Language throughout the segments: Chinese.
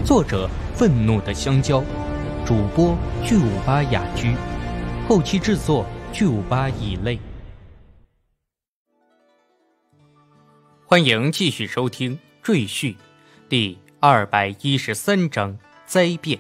作者愤怒的香蕉，主播巨58雅居，后期制作巨58乙类。欢迎继续收听赘婿第213章灾变。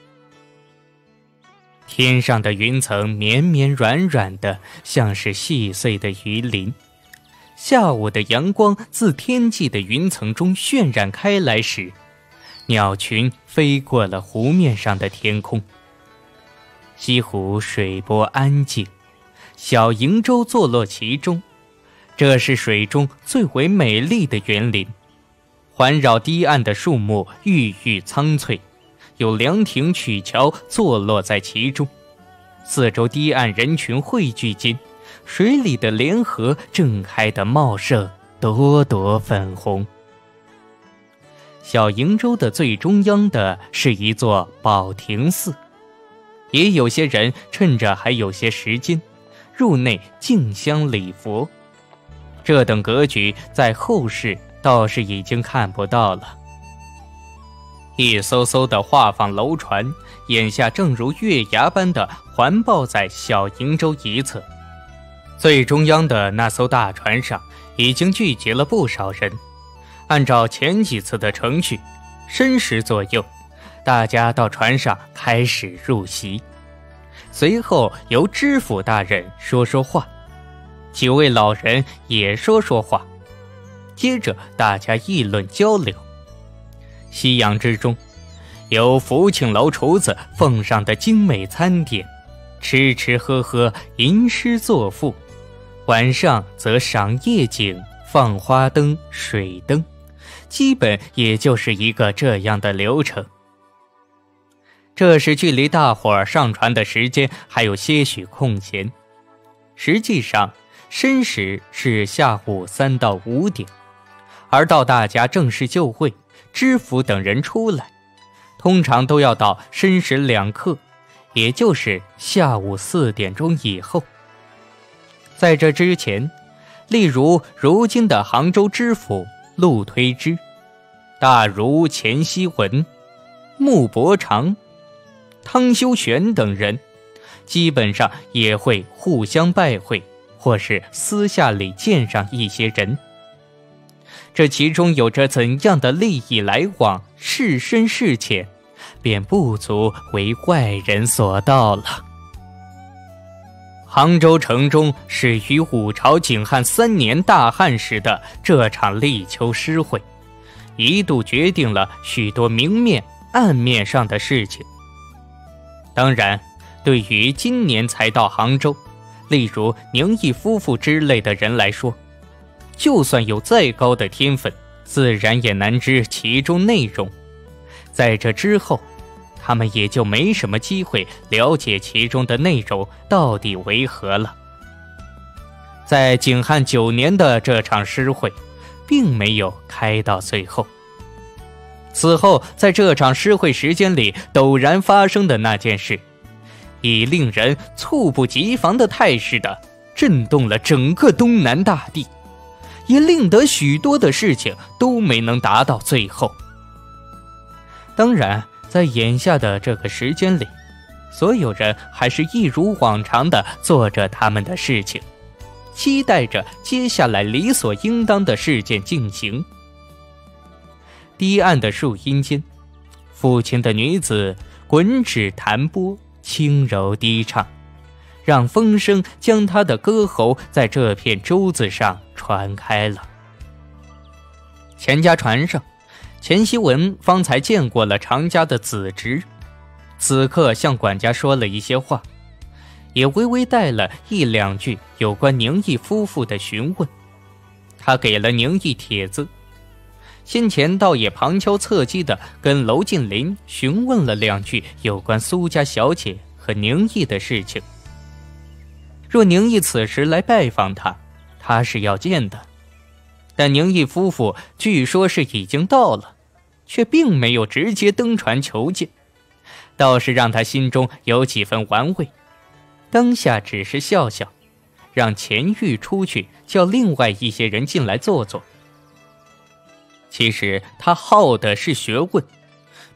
天上的云层绵绵软软的，像是细碎的鱼鳞。下午的阳光自天际的云层中渲染开来时，鸟群飞过了湖面上的天空。西湖水波安静，小瀛洲坐落其中，这是水中最为美丽的园林。环绕堤岸的树木郁郁苍翠，有凉亭曲桥坐落在其中。四周堤岸人群汇聚间，水里的莲荷正开得茂盛，朵朵粉红。小瀛洲的最中央的是一座宝亭寺，也有些人趁着还有些时间，入内敬香礼佛。这等格局在后世倒是已经看不到了。一艘艘的画舫楼船，眼下正如月牙般的环抱在小瀛洲一侧。最中央的那艘大船上已经聚集了不少人，按照前几次的程序，申时左右，大家到船上开始入席，随后由知府大人说说话，几位老人也说说话，接着大家议论交流。夕阳之中，有福庆楼厨子奉上的精美餐点，吃吃喝喝，吟诗作赋。晚上则赏夜景，放花灯、水灯，基本也就是一个这样的流程。这时距离大伙儿上船的时间还有些许空闲，实际上申时是下午3到5点，而到大家正式就位，知府等人出来，通常都要到申时2刻，也就是下午4点钟以后。在这之前，例如如今的杭州知府陆推之、大儒钱希文、穆伯常、汤修玄等人，基本上也会互相拜会，或是私下里见上一些人。这其中有着怎样的利益来往，是深是浅，便不足为外人所道了。杭州城中始于武朝景汉3年大旱时的这场立秋诗会，一度决定了许多明面、暗面上的事情。当然，对于今年才到杭州，例如宁毅夫妇之类的人来说，就算有再高的天分，自然也难知其中内容。在这之后，他们也就没什么机会了解其中的内容到底为何了。在景汉9年的这场诗会，并没有开到最后。此后，在这场诗会时间里陡然发生的那件事，以令人猝不及防的态势的震动了整个东南大地，也令得许多的事情都没能达到最后。当然，在眼下的这个时间里，所有人还是一如往常的做着他们的事情，期待着接下来理所应当的事件进行。堤岸的树荫间，父亲的女子滚指弹拨，轻柔低唱，让风声将她的歌喉在这片洲子上传开了。钱家船上，钱希文方才见过了常家的子侄，此刻向管家说了一些话，也微微带了1、2句有关宁毅夫妇的询问。他给了宁毅帖子，先前倒也旁敲侧击地跟娄晋林询问了2句有关苏家小姐和宁毅的事情。若宁毅此时来拜访他，他是要见的，但宁毅夫妇据说是已经到了，却并没有直接登船求见，倒是让他心中有几分玩味。当下只是笑笑，让钱玉出去叫另外一些人进来坐坐。其实他好的是学问，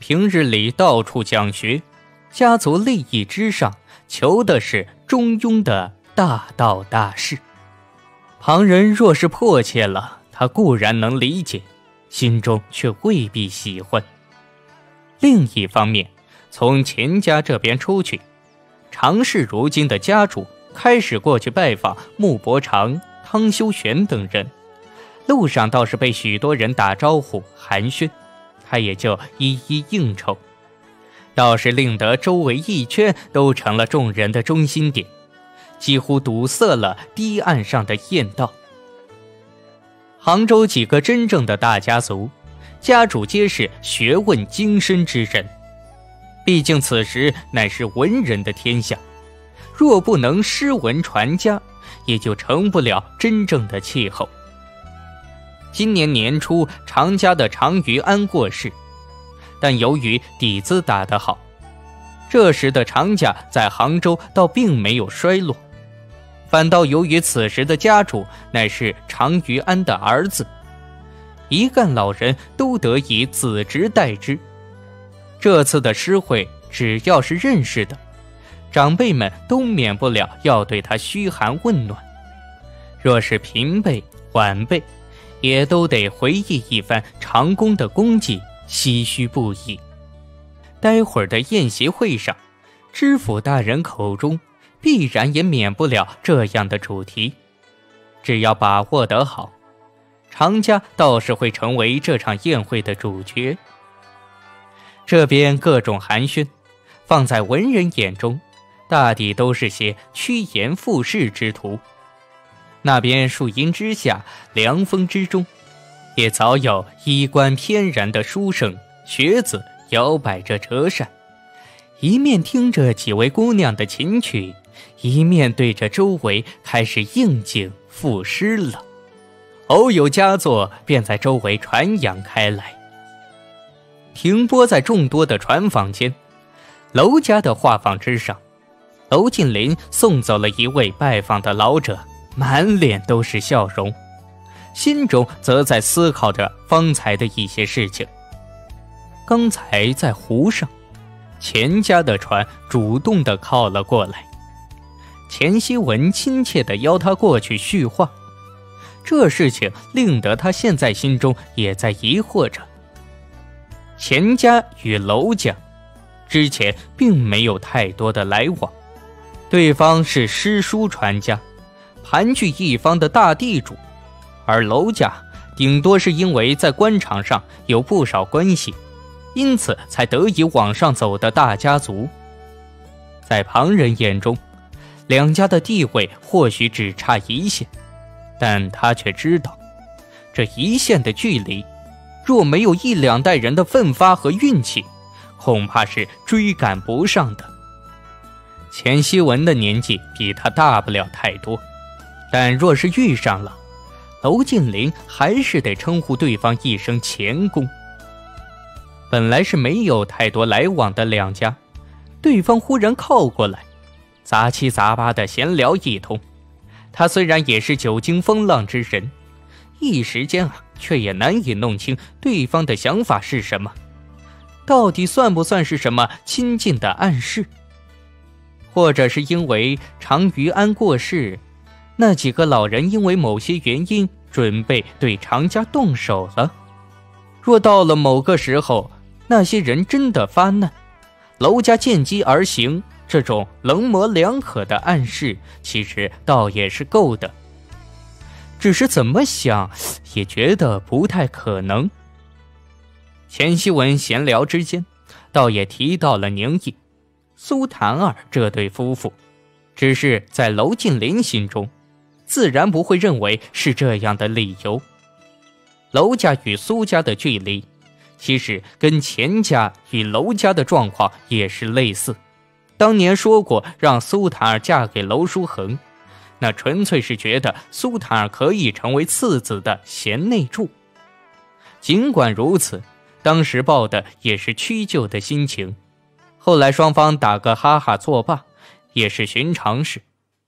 平日里到处讲学，家族利益之上，求的是中庸的大道大事。旁人若是迫切了，他固然能理解，心中却未必喜欢。另一方面，从钱家这边出去，常氏如今的家主开始过去拜访穆伯常、汤修玄等人，路上倒是被许多人打招呼寒暄，他也就一一应酬，倒是令得周围一圈都成了众人的中心点，几乎堵塞了堤岸上的雁道。杭州几个真正的大家族，家主皆是学问精深之人，毕竟此时乃是文人的天下，若不能诗文传家，也就成不了真正的气候。今年年初，常家的常于安过世，但由于底子打得好，这时的常家在杭州倒并没有衰落，反倒由于此时的家主乃是常于安的儿子，一干老人都得以子侄代之。这次的诗会，只要是认识的长辈们都免不了要对他嘘寒问暖，若是平辈晚辈，也都得回忆一番长工的功绩，唏嘘不已。待会儿的宴席会上，知府大人口中必然也免不了这样的主题，只要把握得好，常家倒是会成为这场宴会的主角。这边各种寒暄，放在文人眼中，大抵都是些趋炎附势之徒。那边树荫之下，凉风之中，也早有衣冠翩然的书生学子摇摆着折扇，一面听着几位姑娘的琴曲，一面对着周围开始应景赋诗了。偶有佳作便在周围传扬开来。停泊在众多的船舫间，娄家的画舫之上，娄敬林送走了一位拜访的老者，满脸都是笑容，心中则在思考着方才的一些事情。刚才在湖上，钱家的船主动地靠了过来，钱希文亲切地邀他过去叙话。这事情令得他现在心中也在疑惑着。钱家与娄家之前并没有太多的来往，对方是诗书传家，盘踞一方的大地主，而娄家顶多是因为在官场上有不少关系，因此才得以往上走的大家族。在旁人眼中，两家的地位或许只差一线，但他却知道，这一线的距离，若没有一两代人的奋发和运气，恐怕是追赶不上的。钱希文的年纪比他大不了太多，但若是遇上了，娄敬林还是得称呼对方一声钱公。本来是没有太多来往的两家，对方忽然靠过来，杂七杂八的闲聊一通。他虽然也是久经风浪之人，一时间却也难以弄清对方的想法是什么，到底算不算是什么亲近的暗示？或者是因为常于安过世，那几个老人因为某些原因准备对常家动手了。若到了某个时候，那些人真的发难，娄家见机而行，这种棱模两可的暗示其实倒也是够的，只是怎么想也觉得不太可能。钱希文闲聊之间，倒也提到了宁毅、苏檀儿这对夫妇，只是在娄敬林心中，自然不会认为是这样的理由。娄家与苏家的距离，其实跟钱家与娄家的状况也是类似。当年说过让苏檀儿嫁给娄书恒，那纯粹是觉得苏檀儿可以成为次子的贤内助。尽管如此，当时抱的也是屈就的心情，后来双方打个哈哈作罢，也是寻常事。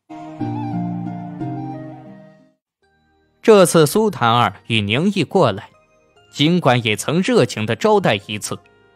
这次苏檀儿与宁毅过来，尽管也曾热情地招待一次，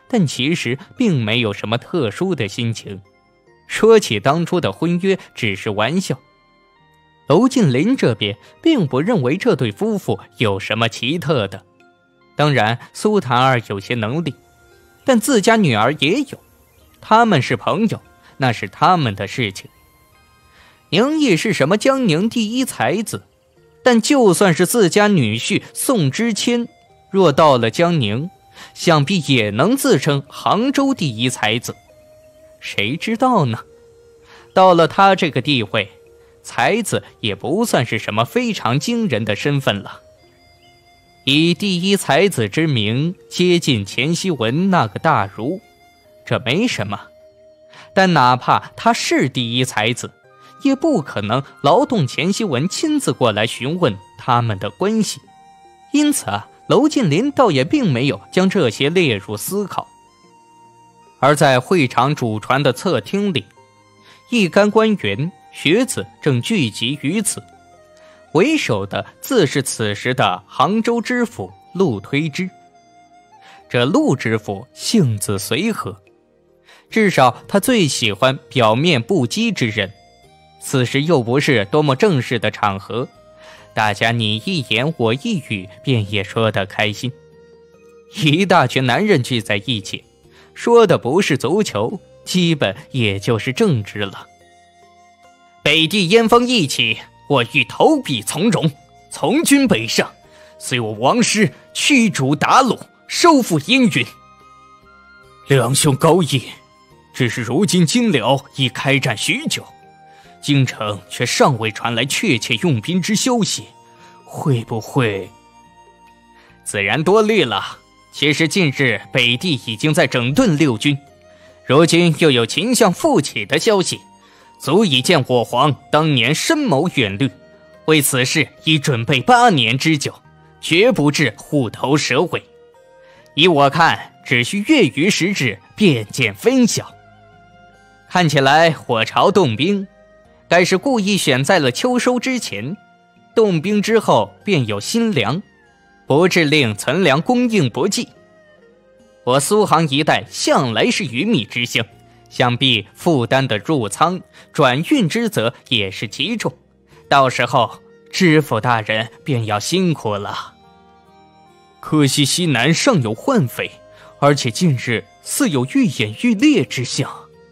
但其实并没有什么特殊的心情。说起当初的婚约只是玩笑，娄晋林这边并不认为这对夫妇有什么奇特的。当然苏檀儿有些能力，但自家女儿也有，他们是朋友，那是他们的事情。宁毅是什么江宁第一才子，但就算是自家女婿宋之谦，若到了江宁，想必也能自称杭州第一才子。谁知道呢？到了他这个地位，才子也不算是什么非常惊人的身份了。以第一才子之名接近钱希文那个大儒，这没什么。但哪怕他是第一才子，也不可能劳动钱希文亲自过来询问他们的关系。因此娄晋林倒也并没有将这些列入思考。而在会场主传的侧厅里，一干官员学子正聚集于此，为首的自是此时的杭州知府陆推之。这陆知府性子随和，至少他最喜欢表面不羁之人。此时又不是多么正式的场合，大家你一言我一语便也说得开心。一大群男人聚在一起，说的不是足球，基本也就是政治了。北地燕方一起，我欲投笔从戎，从军北上，随我王师驱逐鞑虏，收复燕云。两兄高义，只是如今金辽已开战许久，京城却尚未传来确切用兵之消息，会不会……自然多虑了。其实近日北地已经在整顿六军，如今又有秦相复起的消息，足以见我皇当年深谋远虑，为此事已准备8年之久，绝不至虎头蛇尾。依我看，只需月余时日，便见分晓。看起来火朝动兵，该是故意选在了秋收之前，动兵之后便有新粮，不致令存粮供应不济。我苏杭一带向来是鱼米之乡，想必负担的入仓转运之责也是极重，到时候知府大人便要辛苦了。可惜西南尚有患匪，而且近日似有愈演愈烈之象。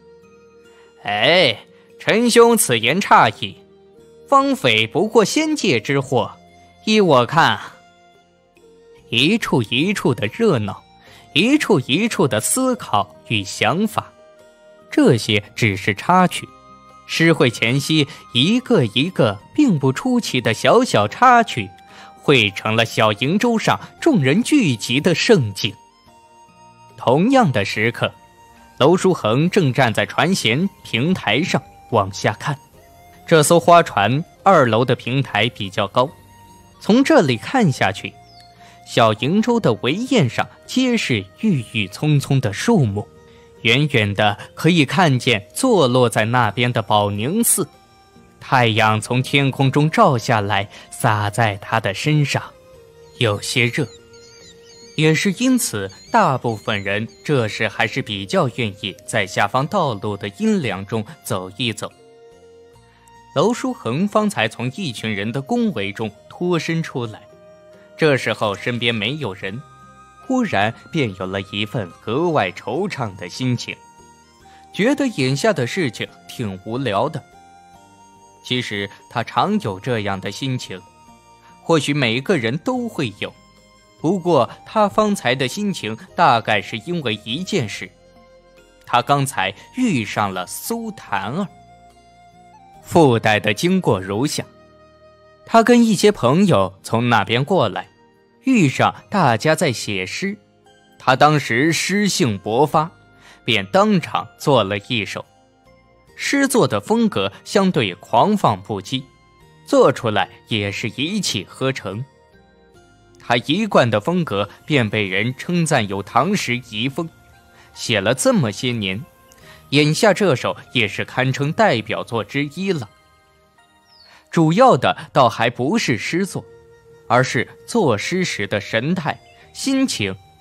陈兄此言差矣，方匪不过仙界之祸，依我看，一处一处的热闹，一处一处的思考与想法，这些只是插曲。诗会前夕一个一个并不出奇的小小插曲，汇成了小瀛洲上众人聚集的盛景。同样的时刻，娄书恒正站在船舷平台上往下看。这艘花船2楼的平台比较高，从这里看下去，小瀛洲的围堰上皆是郁郁葱葱的树木，远远的可以看见坐落在那边的宝宁寺。太阳从天空中照下来，洒在他的身上，有些热。也是因此，大部分人这时还是比较愿意在下方道路的阴凉中走一走。娄书恒方才从一群人的恭维中脱身出来，这时候身边没有人，忽然便有了一份格外惆怅的心情，觉得眼下的事情挺无聊的。其实他常有这样的心情，或许每个人都会有，不过他方才的心情大概是因为一件事，他刚才遇上了苏檀儿。附带的经过如下：他跟一些朋友从那边过来，遇上大家在写诗，他当时诗兴勃发，便当场做了一首。诗作的风格相对狂放不羁，做出来也是一气呵成。他一贯的风格便被人称赞有唐诗遗风，写了这么些年，眼下这首也是堪称代表作之一了。主要的倒还不是诗作，而是作诗时的神态、心情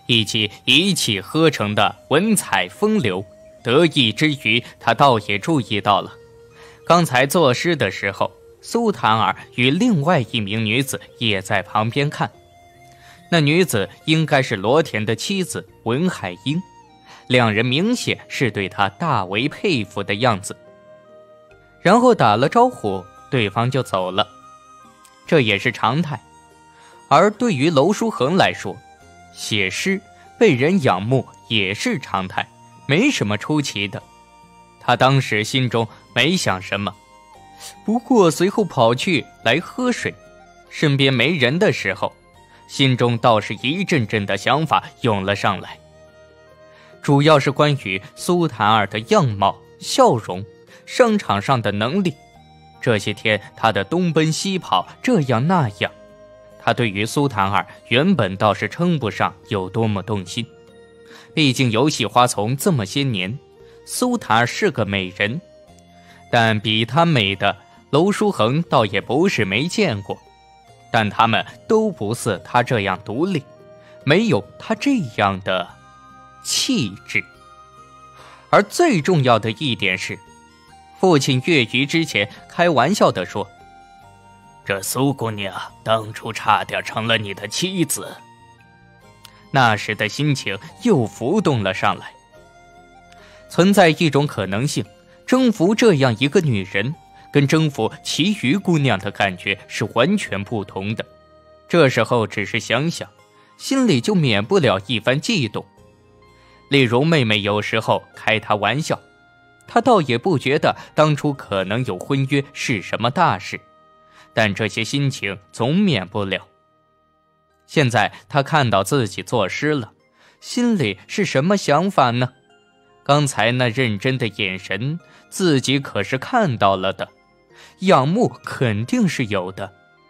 以及一气呵成的文采风流。得意之余，他倒也注意到了，刚才作诗的时候，苏檀儿与另外一名女子也在旁边看。那女子应该是罗田的妻子文海英，两人明显是对他大为佩服的样子。然后打了招呼，对方就走了，这也是常态。而对于娄书恒来说，写诗被人仰慕也是常态，没什么出奇的。他当时心中没想什么，不过随后跑去来喝水，身边没人的时候，心中倒是一阵阵的想法涌了上来，主要是关于苏檀儿的样貌、笑容、商场上的能力。这些天他的东奔西跑，这样那样，他对于苏檀儿原本倒是称不上有多么动心。毕竟游戏花丛这么些年，苏檀儿是个美人，但比她美的娄书恒倒也不是没见过，但他们都不似他这样独立，没有他这样的气质。而最重要的一点是，父亲岳瑜之前开玩笑地说，这苏姑娘当初差点成了你的妻子。那时的心情又浮动了上来。存在一种可能性，征服这样一个女人，跟征服其余姑娘的感觉是完全不同的。这时候只是想想，心里就免不了一番悸动。丽蓉妹妹有时候开他玩笑，他倒也不觉得当初可能有婚约是什么大事，但这些心情总免不了。现在他看到自己作诗了，心里是什么想法呢？刚才那认真的眼神，自己可是看到了的，仰慕肯定是有的。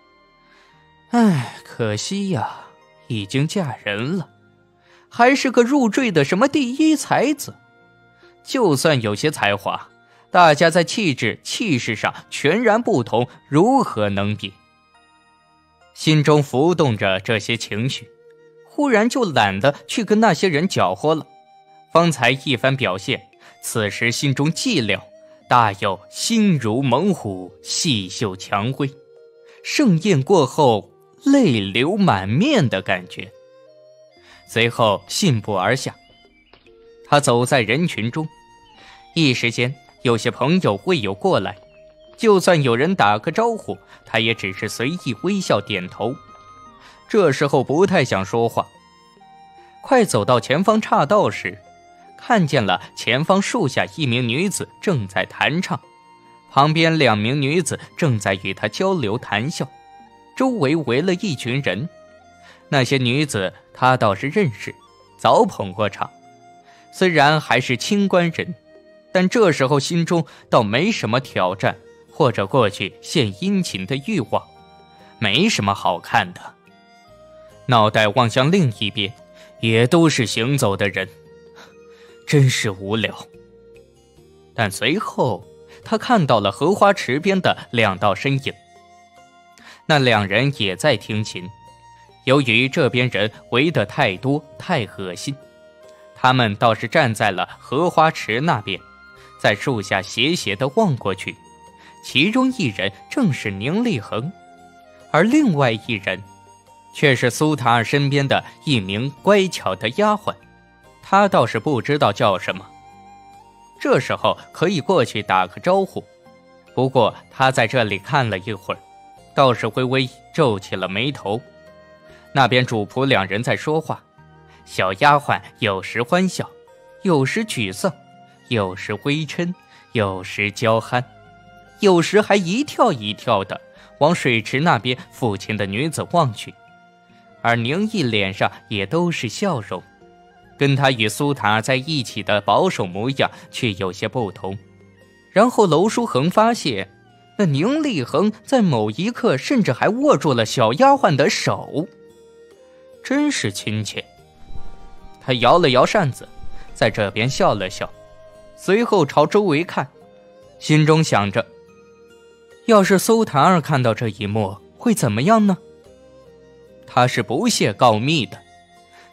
可惜呀，已经嫁人了，还是个入赘的什么第一才子。就算有些才华，大家在气质气势上全然不同，如何能比？心中浮动着这些情绪，忽然就懒得去跟那些人搅和了。方才一番表现，此时心中寂寥，大有心如猛虎，细嗅蔷薇，盛宴过后泪流满面的感觉。随后信步而下，他走在人群中，一时间有些朋友会有过来，就算有人打个招呼，他也只是随意微笑点头。这时候不太想说话。快走到前方岔道时，看见了前方树下一名女子正在弹唱，旁边2名女子正在与他交流谈笑，周围围了一群人。那些女子他倒是认识，早捧过场，虽然还是清官人，但这时候心中倒没什么挑战或者过去献殷勤的欲望，没什么好看的。脑袋望向另一边，也都是行走的人，真是无聊。但随后他看到了荷花池边的2道身影，那2人也在听琴。由于这边人围得太多太恶心，他们倒是站在了荷花池那边，在树下斜斜地望过去。其中一人正是宁立恒，而另外一人却是苏檀儿身边的一名乖巧的丫鬟，他倒是不知道叫什么。这时候可以过去打个招呼，不过他在这里看了一会儿，倒是微微皱起了眉头。那边主仆2人在说话，小丫鬟有时欢笑，有时沮丧，有时微嗔，有时娇憨，有时还一跳一跳的往水池那边抚琴的女子望去。而宁毅脸上也都是笑容，跟他与苏檀儿在一起的保守模样却有些不同。然后娄书恒发现，那宁立恒在某一刻甚至还握住了小丫鬟的手，真是亲切。他摇了摇扇子，在这边笑了笑，随后朝周围看，心中想着，要是苏檀儿看到这一幕会怎么样呢？他是不屑告密的，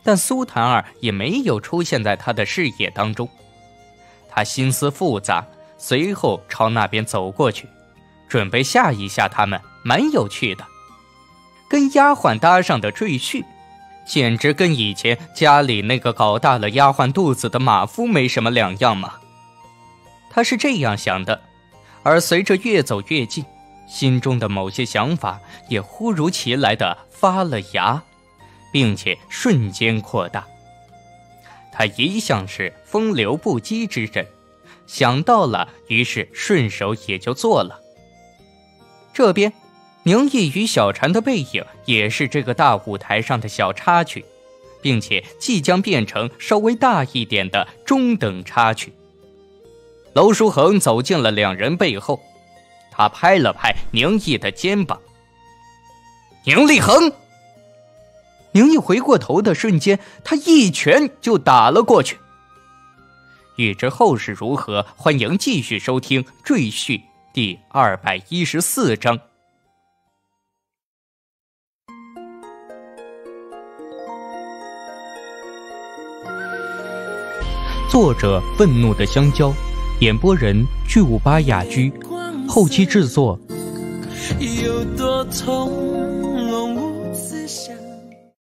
但苏檀儿也没有出现在他的视野当中。他心思复杂，随后朝那边走过去，准备吓一吓他们，蛮有趣的。跟丫鬟搭上的赘婿，简直跟以前家里那个搞大了丫鬟肚子的马夫没什么两样嘛。他是这样想的，而随着越走越近，心中的某些想法也忽如其来的发了芽，并且瞬间扩大。他一向是风流不羁之人，想到了，于是顺手也就做了。这边宁毅与小禅的背影也是这个大舞台上的小插曲，并且即将变成稍微大一点的中等插曲。娄书恒走进了两人背后，他拍了拍宁毅的肩膀。宁立恒！宁毅回过头的瞬间，他一拳就打了过去。欲知后事如何，欢迎继续收听《赘婿》第214章。作者：愤怒的香蕉，演播人：巨无霸雅居，后期制作。有多从容无思想